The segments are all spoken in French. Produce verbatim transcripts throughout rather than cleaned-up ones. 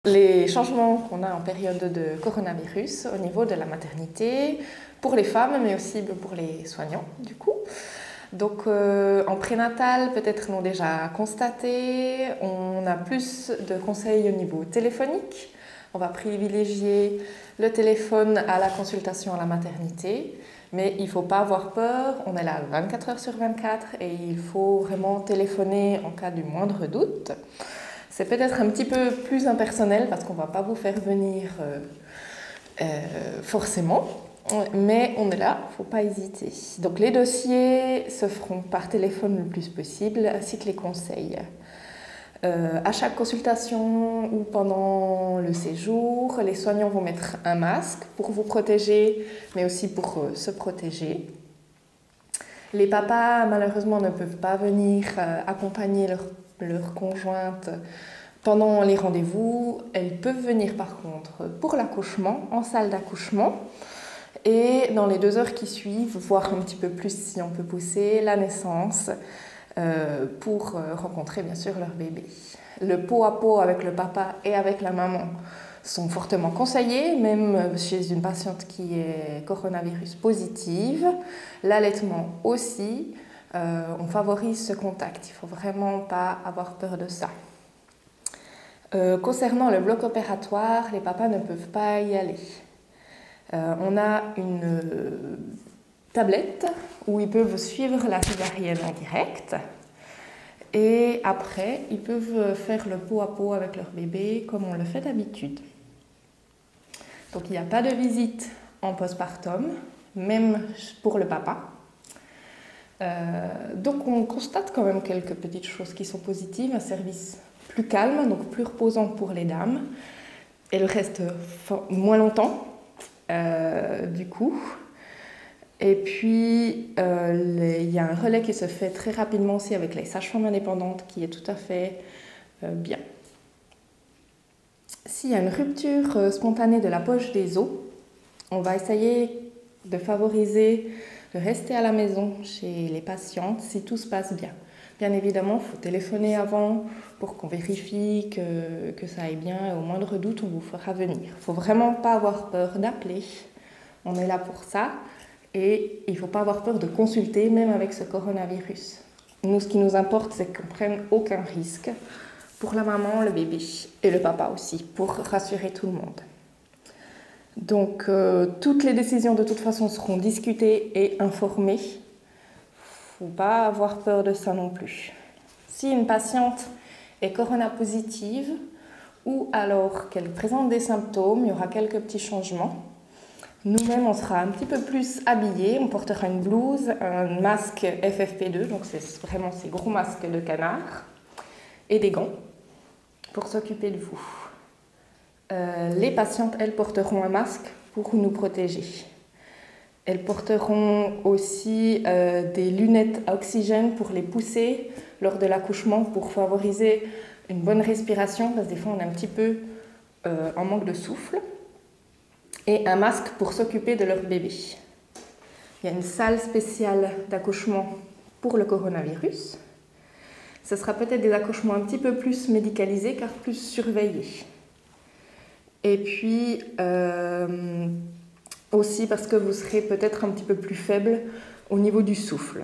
les changements qu'on a en période de coronavirus au niveau de la maternité, pour les femmes, mais aussi pour les soignants, du coup. Donc, euh, en prénatal, peut-être l'ont déjà constaté, on a plus de conseils au niveau téléphonique. On va privilégier le téléphone à la consultation à la maternité, mais il ne faut pas avoir peur, on est là vingt-quatre heures sur vingt-quatre et il faut vraiment téléphoner en cas du moindre doute. C'est peut-être un petit peu plus impersonnel parce qu'on ne va pas vous faire venir euh, euh, forcément, mais on est là, il ne faut pas hésiter. Donc les dossiers se feront par téléphone le plus possible, ainsi que les conseils. Euh, à chaque consultation ou pendant le séjour, les soignants vont mettre un masque pour vous protéger, mais aussi pour euh, se protéger. Les papas, malheureusement, ne peuvent pas venir euh, accompagner leur, leur conjointe pendant les rendez-vous. Elles peuvent venir par contre pour l'accouchement, en salle d'accouchement, et dans les deux heures qui suivent, voir un petit peu plus si on peut pousser la naissance, Euh, pour euh, rencontrer bien sûr leur bébé. Le pot à pot avec le papa et avec la maman sont fortement conseillés, même chez une patiente qui est coronavirus positive. L'allaitement aussi, euh, on favorise ce contact, il ne faut vraiment pas avoir peur de ça. Euh, concernant le bloc opératoire, les papas ne peuvent pas y aller. Euh, on a une euh, tablette où ils peuvent suivre la césarienne en direct et après ils peuvent faire le pot à pot avec leur bébé comme on le fait d'habitude. Donc il n'y a pas de visite en postpartum, même pour le papa. Euh, donc on constate quand même quelques petites choses qui sont positives, un service plus calme, donc plus reposant pour les dames. Elle reste moins longtemps euh, du coup. Et puis, euh, les, il y a un relais qui se fait très rapidement aussi avec les sages-femmes indépendantes qui est tout à fait euh, bien. S'il y a une rupture euh, spontanée de la poche des os, on va essayer de favoriser de rester à la maison chez les patientes si tout se passe bien. Bien évidemment, il faut téléphoner avant pour qu'on vérifie que, que ça aille bien et au moindre doute, on vous fera venir. Il ne faut vraiment pas avoir peur d'appeler, on est là pour ça. Et il ne faut pas avoir peur de consulter, même avec ce coronavirus. Nous, ce qui nous importe, c'est qu'on ne prenne aucun risque pour la maman, le bébé et le papa aussi, pour rassurer tout le monde. Donc, euh, toutes les décisions, de toute façon, seront discutées et informées. Il ne faut pas avoir peur de ça non plus. Si une patiente est corona positive ou alors qu'elle présente des symptômes, il y aura quelques petits changements. Nous-mêmes, on sera un petit peu plus habillés, on portera une blouse, un masque F F P deux, donc c'est vraiment ces gros masques de canard, et des gants pour s'occuper de vous. Euh, les patientes, elles, porteront un masque pour nous protéger. Elles porteront aussi euh, des lunettes à oxygène pour les pousser lors de l'accouchement, pour favoriser une bonne respiration, parce que des fois on est un petit peu euh, en manque de souffle. Et un masque pour s'occuper de leur bébé. Il y a une salle spéciale d'accouchement pour le coronavirus. Ce sera peut-être des accouchements un petit peu plus médicalisés car plus surveillés. Et puis euh, aussi parce que vous serez peut-être un petit peu plus faible au niveau du souffle.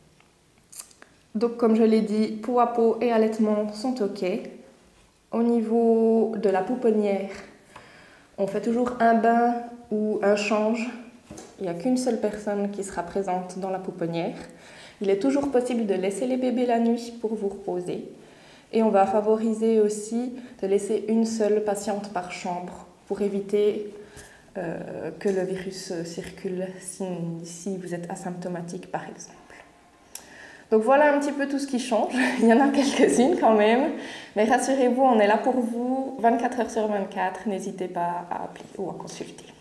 Donc comme je l'ai dit, pot à pot et allaitement sont OK. Au niveau de la pouponnière, on fait toujours un bain ou un change. Il n'y a qu'une seule personne qui sera présente dans la pouponnière. Il est toujours possible de laisser les bébés la nuit pour vous reposer. Et on va favoriser aussi de laisser une seule patiente par chambre pour éviter euh, que le virus circule si, si vous êtes asymptomatique par exemple. Donc voilà un petit peu tout ce qui change. Il y en a quelques-unes quand même. Mais rassurez-vous, on est là pour vous vingt-quatre heures sur vingt-quatre. N'hésitez pas à appeler ou à consulter.